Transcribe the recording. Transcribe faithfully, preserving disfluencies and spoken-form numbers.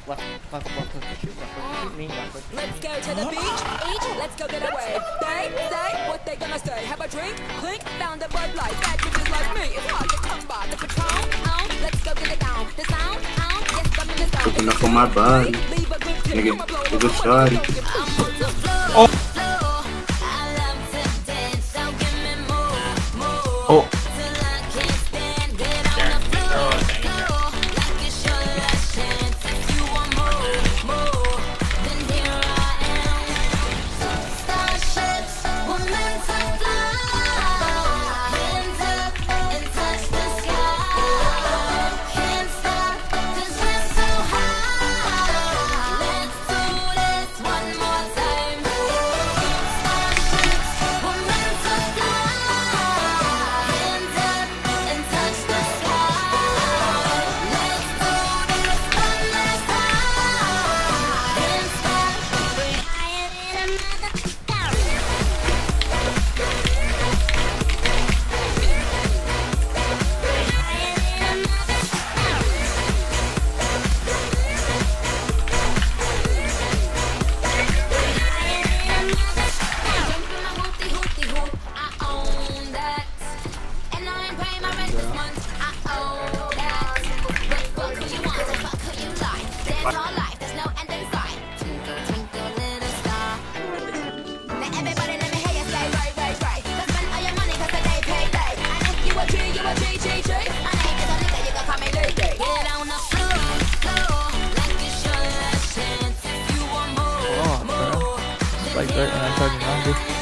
Let's go to the beach, eat, let's go get away. They say what they gonna say. Have a drink, clink, found a Bud Light. Bad bitches like me, it's hard to come by. The Patron, on, let's go get it down. The sound, on, yes, I'm in the sound. Looking up on my body, nigga, nigga, shawty. Oh. Oh. Like that, and I started hungry.